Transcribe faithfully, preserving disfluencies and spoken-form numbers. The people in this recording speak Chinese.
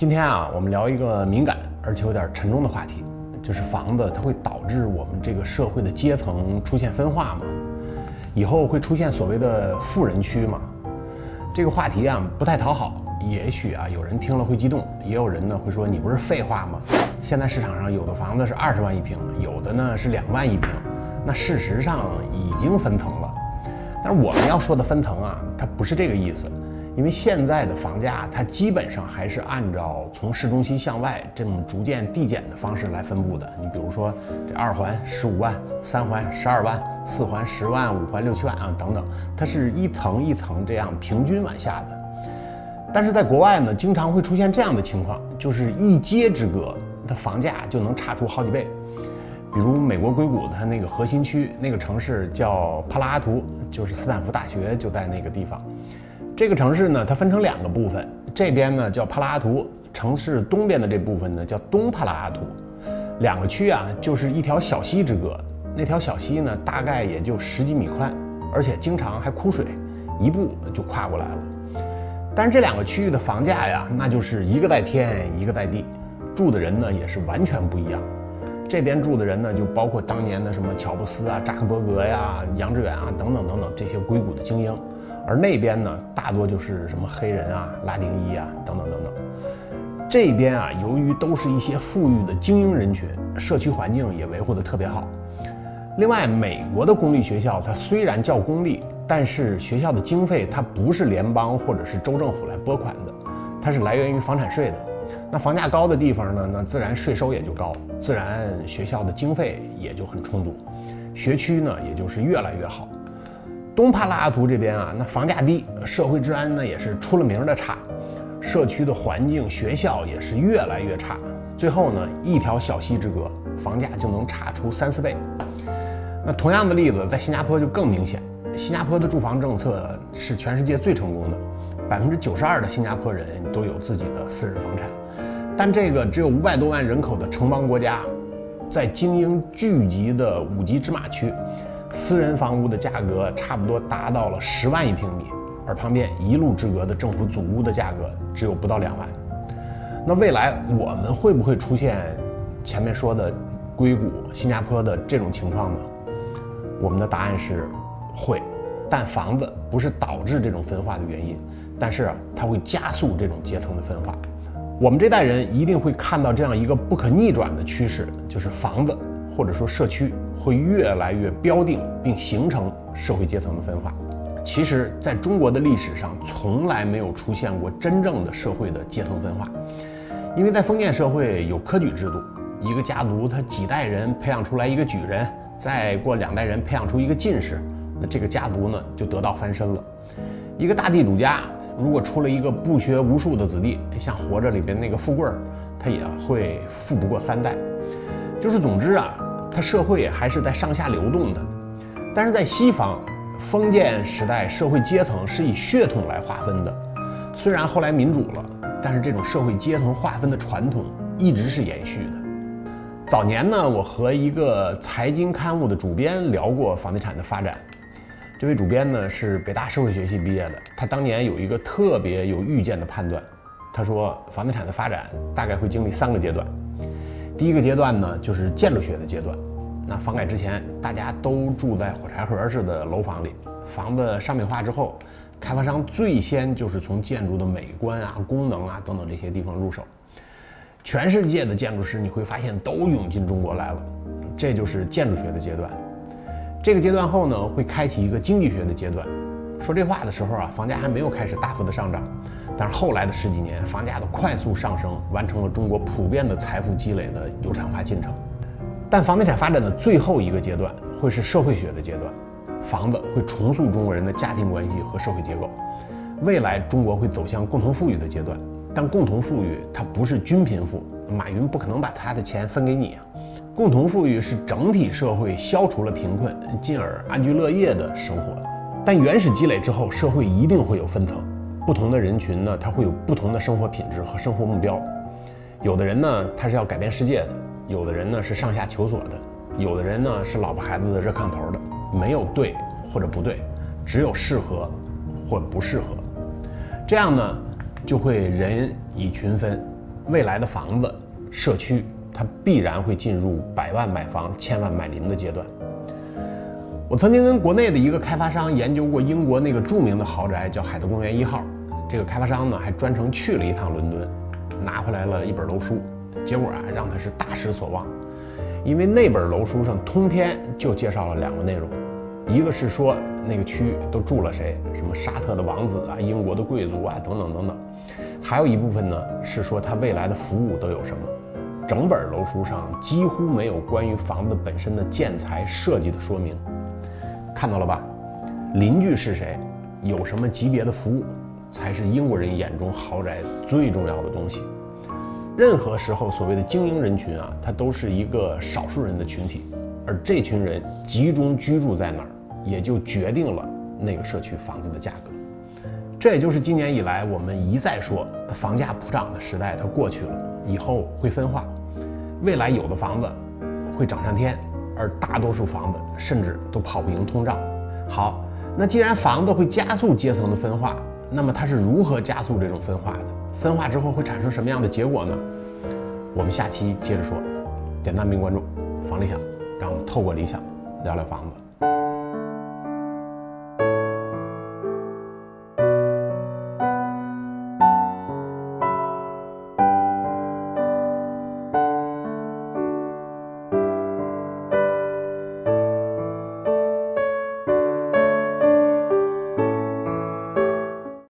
今天啊，我们聊一个敏感而且有点沉重的话题，就是房子它会导致我们这个社会的阶层出现分化吗？以后会出现所谓的富人区吗？这个话题啊不太讨好，也许啊有人听了会激动，也有人呢会说你不是废话吗？现在市场上有的房子是二十万一平，有的呢是两万一平，那事实上已经分层了。但是我们要说的分层啊，它不是这个意思。因为现在的房价，它基本上还是按照从市中心向外这种逐渐递减的方式来分布的。你比如说，这二环十五万，三环十二万，四环十万，五环六七万啊等等，它是一层一层这样平均往下的。但是在国外呢，经常会出现这样的情况，就是一街之隔，它房价就能差出好几倍。比如美国硅谷它那个核心区那个城市叫帕拉阿图，就是斯坦福大学就在那个地方。这个城市呢，它分成两个部分，这边呢叫帕拉阿图，城市东边的这部分呢叫东帕拉阿图，两个区啊就是一条小溪之隔，那条小溪呢大概也就十几米宽，而且经常还枯水，一步就跨过来了。但是这两个区域的房价呀，那就是一个在天，一个在地，住的人呢也是完全不一样。这边住的人呢，就包括当年的什么乔布斯啊、扎克伯格呀、杨致远啊等等等等这些硅谷的精英。而那边呢，大多就是什么黑人啊、拉丁裔啊等等等等。这边啊，由于都是一些富裕的精英人群，社区环境也维护得特别好。另外，美国的公立学校它虽然叫公立，但是学校的经费它不是联邦或者是州政府来拨款的，它是来源于房产税的。那房价高的地方呢，那自然税收也就高，自然学校的经费也就很充足，学区呢也就是越来越好。东帕拉阿图这边啊，那房价低，社会治安呢也是出了名的差，社区的环境、学校也是越来越差。最后呢，一条小溪之隔，房价就能差出三四倍。那同样的例子在新加坡就更明显，新加坡的住房政策是全世界最成功的，百分之九十二的新加坡人都有自己的私人房产。但这个只有五百多万人口的城邦国家，在精英聚集的五级芝麻区，私人房屋的价格差不多达到了十万一平米，而旁边一路之隔的政府组屋的价格只有不到两万。那未来我们会不会出现前面说的硅谷、新加坡的这种情况呢？我们的答案是会，但房子不是导致这种分化的原因，但是啊，它会加速这种阶层的分化。我们这代人一定会看到这样一个不可逆转的趋势，就是房子或者说社区会越来越标定并形成社会阶层的分化。其实在中国的历史上从来没有出现过真正的社会的阶层分化，因为在封建社会有科举制度，一个家族他几代人培养出来一个举人，再过两代人培养出一个进士，那这个家族呢就得道翻身了。一个大地主家如果出了一个不学无术的子弟，像活着里边那个富贵儿，他也会富不过三代。就是总之啊，它社会还是在上下流动的。但是在西方封建时代，社会阶层是以血统来划分的，虽然后来民主了，但是这种社会阶层划分的传统一直是延续的。早年呢，我和一个财经刊物的主编聊过房地产的发展。这位主编呢是北大社会学系毕业的，他当年有一个特别有预见的判断，他说房地产的发展大概会经历三个阶段。第一个阶段呢就是建筑学的阶段，那房改之前大家都住在火柴盒式的楼房里，房子商品化之后，开发商最先就是从建筑的美观啊、功能啊等等这些地方入手，全世界的建筑师你会发现都涌进中国来了，这就是建筑学的阶段。这个阶段后呢，会开启一个经济学的阶段。说这话的时候啊，房价还没有开始大幅的上涨，但是后来的十几年，房价的快速上升，完成了中国普遍的财富积累的有产化进程。但房地产发展的最后一个阶段，会是社会学的阶段，房子会重塑中国人的家庭关系和社会结构。未来中国会走向共同富裕的阶段，但共同富裕它不是均贫富，马云不可能把他的钱分给你啊。共同富裕是整体社会消除了贫困，进而安居乐业的生活。但原始积累之后，社会一定会有分层，不同的人群呢，他会有不同的生活品质和生活目标。有的人呢，他是要改变世界的；有的人呢是上下求索的；有的人呢是老婆孩子的热炕头的。没有对或者不对，只有适合或不适合。这样呢，就会人以群分， 未来的房子、社区，它必然会进入百万买房、千万买邻的阶段。我曾经跟国内的一个开发商研究过英国那个著名的豪宅，叫海德公园一号。这个开发商呢，还专程去了一趟伦敦，拿回来了一本楼书，结果啊，让他是大失所望。因为那本楼书上通篇就介绍了两个内容，一个是说那个区都住了谁，什么沙特的王子啊、英国的贵族啊等等等等，还有一部分呢是说它未来的服务都有什么。整本楼书上几乎没有关于房子本身的建材设计的说明。看到了吧？邻居是谁，有什么级别的服务，才是英国人眼中豪宅最重要的东西。任何时候，所谓的精英人群啊，它都是一个少数人的群体，而这群人集中居住在哪儿，也就决定了那个社区房子的价格。这也就是今年以来我们一再说，房价普涨的时代它过去了，以后会分化，未来有的房子会涨上天，而大多数房子甚至都跑不赢通胀。好，那既然房子会加速阶层的分化，那么它是如何加速这种分化的？分化之后会产生什么样的结果呢？我们下期接着说。点赞并关注，房理想，让我们透过理想聊聊房子。